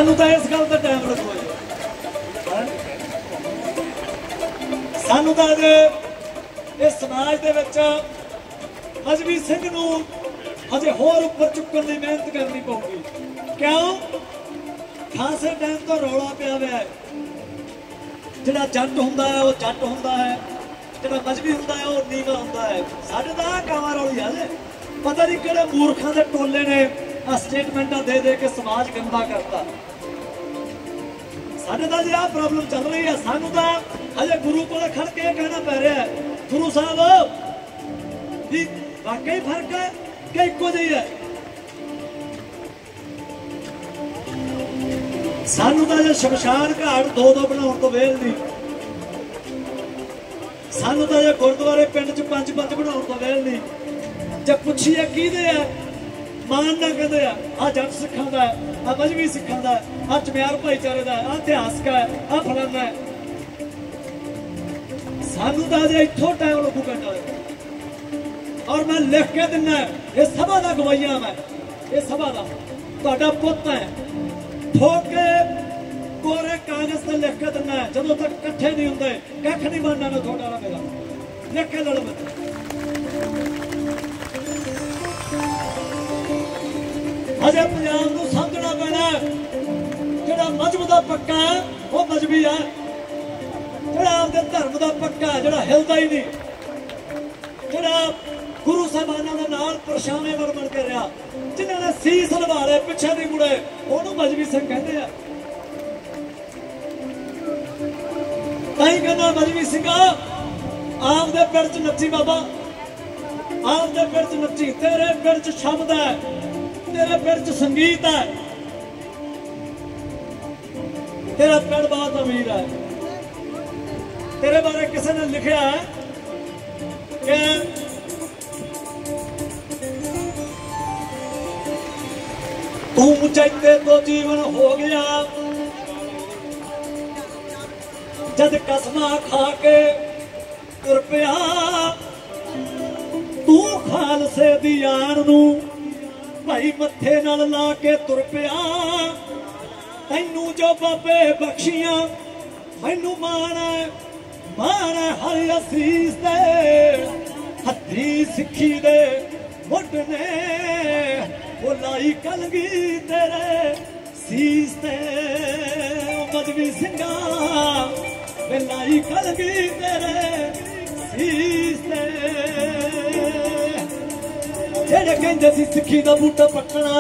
सानू तो इस गल का टाइम रखो सानू तो अज इस समाज के मजहबी सिंह नूं अजे होर उपर चुकन की मेहनत करनी पऊगी। क्यों खासे टाइम तो रौला पिया हुआ है जिहड़ा जट हुंदा है वो जट हुंदा है, जिहड़ा मजहबी हुंदा है वो नीवा हुंदा है। साडे तां कावां रौली है पता नहीं किहड़े मूर्खां दे टोले ने आ स्टेटमेंटां दे दे के समाज गंदा करता। साडे तां जी आ प्रॉब्लम चल रही है। सानू तां अजे गुरु कोल खड़ के कहना पै रहा है गुरु साहब भी वाकई फर्क है कि इक्को जी है। सानू तां जे शमशान घाट दो बनाउण तो वेल नहीं, सानू तां जे गुरुद्वारे पिंड च पंज बनाउण तो वेल नहीं। जब पुछिए किहदे है मान ना कहते हैं आ जट सिखां दा है, आ मजहबी सिखां दा है, आ चमियार भाईचारे दा है, आ इतिहासक है, आ फलाना है। सानू तां अजे इत्थों टाइम लगूगा और मैं लिख के दिना ये सभा का गवाइया मैं ये सभा का तुहाडा पुत्त है ठोक के कोरे कागज से लिख के दिना जदों तक इकट्ठे नहीं होंगे कख नहीं बनना ना थोड़ा ना मेरा लिख के लड़ मैं अजे पंजाब नूं समझना पैना जिहड़ा मजहब दा पक्का है वो मजहबी है, जिहड़ा आपदे धर्म दा पक्का है जिहड़ा हिलदा ही नहीं, जिहड़ा गुरु साहबाना दे नाल परछावें बन के रहा, जिन्हां ने सीस लवाले पिछे नहीं मुड़े उहनूं मजहबी सिंह कहंदे आ। ताई कहना मजहबी सिंघा आपदे पिंड च नच्ची बाबा, आपदे पिंड च नच्ची, तेरे पिंड च शब्द है, तेरे पिंड च संगीत है, तेरा पिंड बहुत अमीर है। तेरे बारे किसी ने लिखा है कि तू चैते तो जीवन हो गया जद कसमा खा के तुर पिया, तू खालसे दी यान नूं भाई मथे नाल ला के तुर पिया, तैनू जो बाबे बख्शियां मैनू मान है हर असीस दे हथी सिक्खी दे मुड ने वो लाई कलगी तेरे सीस ते मजहबी सिंघा वे लाई कलगी तेरे सीस ते। जेड़े कहंदे सी सिक्खी दा बूटा पटना,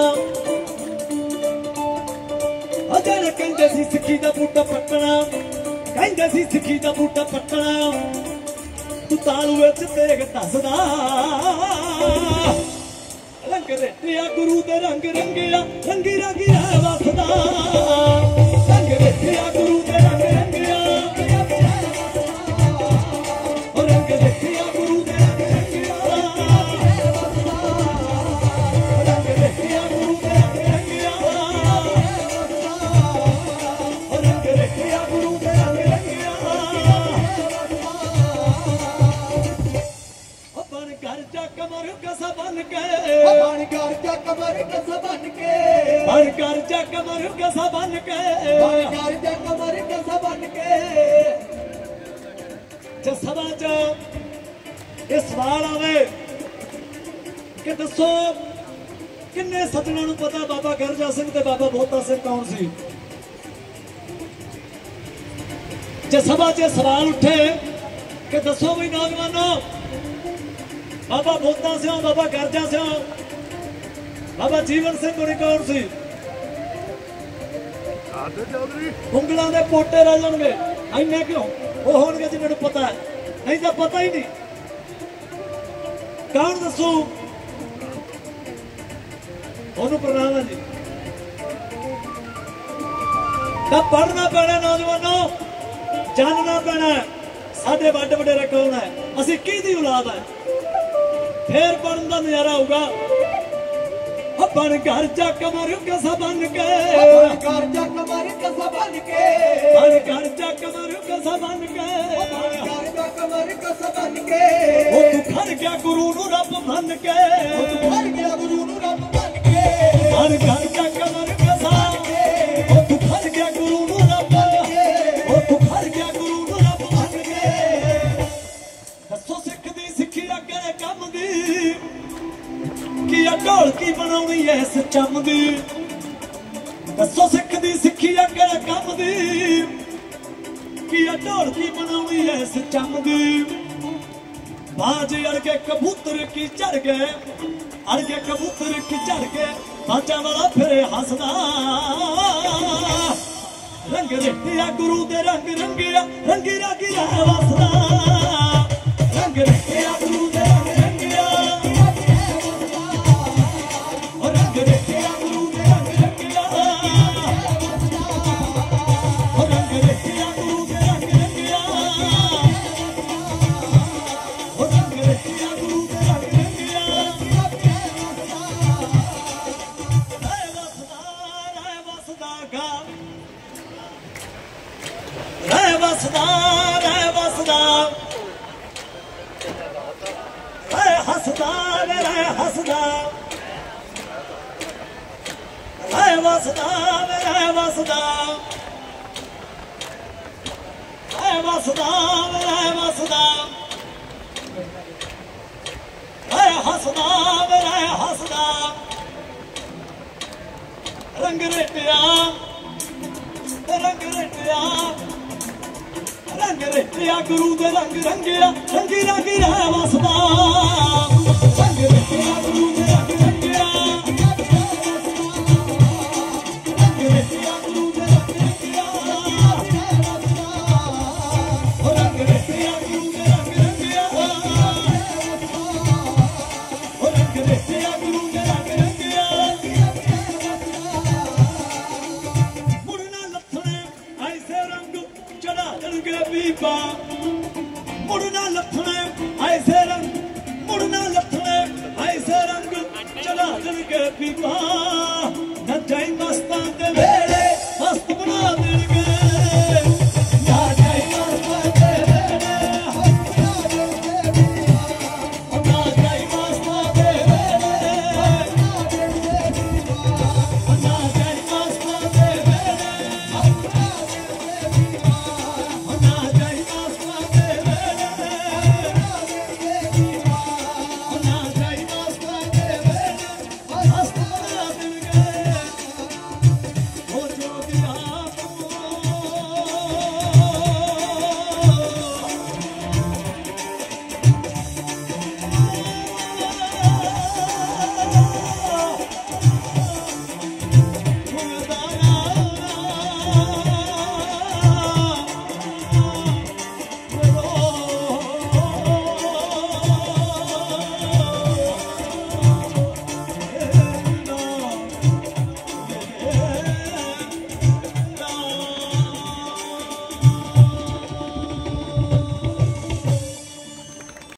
जेड़े कहंदे सी सिक्खी दा बूटा पटना, कहंदे सी सिक्खी दा बूटा पटना, तू तालू विच तेग दसदा रंग रेटिया गुरु दे रंग रंगिया रंगी रंगिया वसदा, रंग रेटिया गुरु दे रंग रंगिया रंग रेटिया गुरु दे रंग रंगिया रंग रेटिया गुरु दे रंग रंगिया रंग रेटिया गुरु दे रंग रंगिया। बन घर जा कमर कसा बन के, बन घर जा कमर कसा बन के, बन घर जा कमर कसा बन के, बन घर जा कमर कसा बन के। जे सभा च ये सवाल आवे कि दसो किन्ने सज्जणों नूं पता बाबा गरजा सिंह ते बाबा भोता सिंह कौन सी। जे सभा च सवाल उठे कि दसो भी नौजवानों बाबा भोता सिंह बाबा गरजा सिंह बाबा जीवन सिंह कोणी कौन सी, उंगलों के पोटे रह जाएंगे इन्ने क्यों वो होंगे जिन्होंने पता है, नहीं तो पता ही नहीं। कौन दसो ओनू प्रणाम है जी। तब पढ़ना पैना नौजवानों, जानना पैना साडे वड्डे वडेरे कौन है, असीं किहदी औलाद है, फिर पढ़न का नजारा होगा। बन घर जा कमर कसा बन के, बन घर जा कमर कसा बन के, बन घर जा कमर कसा बन के, बन घर जा कमर कसा बन के। ओ तू खड़ गया गुरु नूं रब मन के, ओ तू खड़ गया गुरु नूं रब मन के, बन घर जा कमर कसा, ओ तू ढोलकी बनाउणी इस चम दी दसो सिख दी सिक्खी आ किहड़े कम दी की ढोलकी बनाउणी इस चम दी बाज अड़के कबूतर की चढ़ गए अड़के कबूतर की चढ़ के बाजा वाला फिर हसदा रंग रेटिया गुरु दे रंग रंगिया रंगी रागी रह वसदा रंग रेटिया गुरु दे रंग रंगिया और रंग रेटिया गुरु दे रंग रंगिया और रंग रेटिया गुरु दे रंग रंगिया और रंग रेटिया गुरु दे रंग रंगिया रह वसदा गा रह वसदा रह वसदा रह हसदा रह हसदा रह वसदा रह वसदा रह वसदा रह वसदा रह हसदा रह हसदा रंग रेटिया रंग रेटिया रंग रेटिया गुरु दे रंग रंगिया रंगी रागी रह वसदा रंग रेटिया गुरु दे रंग रंगिया रंग रेटिया गुरु दे रंग रंगिया रंग रेटिया गुरु दे रंग रंगिया रंग रेटिया गुरु दे रंग रंगिया मुड़ना लथने ऐसे रंग चढ़ा देंगे बीबा मुड़ना लथने ऐसे रंग मुड़ना लथने ऐसे रंग चढ़ा देंगे बीबा न जाई मस्तान दे